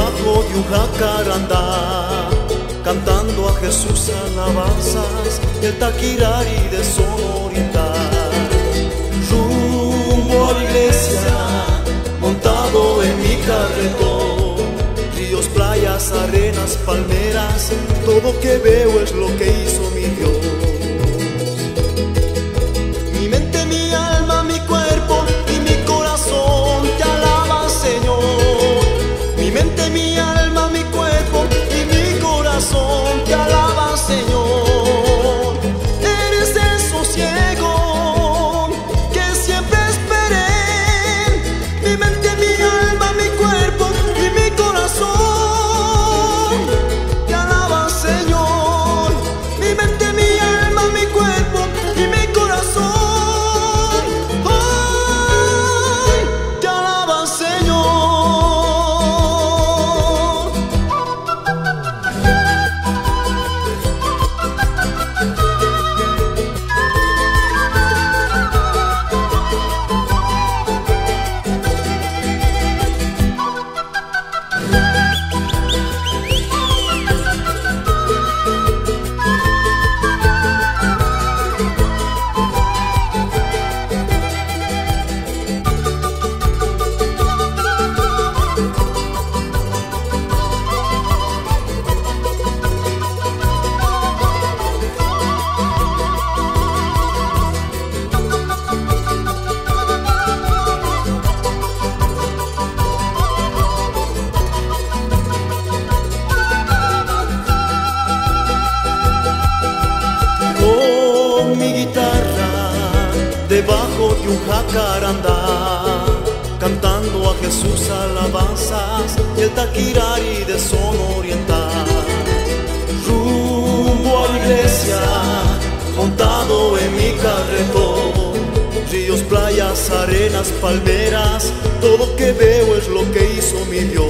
debajo de un jacarandá, cantando a Jesús alabanzas, el taquirari de son oriental. Rumbo a la iglesia, montado en mi carretón, ríos, playas, arenas, palmeras, todo que veo es lo que hizo mi Dios. Mi mente, mi alma, mi cuerpo y mi corazón te alaban, Señor. Mi mente, mi alma, mi cuerpo y mi corazón te alaban, Señor. Eres el sosiego que siempre esperé. Mi mente, mi alma, mi cuerpo y mi corazón te alaban, Señor. Mi mente, mi alma, mi cuerpo y mi corazón te alaban, Señor. Debajo de un jacarandá, cantando a Jesús alabanzas, el taquirari de son oriental. Rumbo a la iglesia, montado en mi carretón, ríos, playas, arenas, palmeras, todo que veo es lo que hizo mi Dios.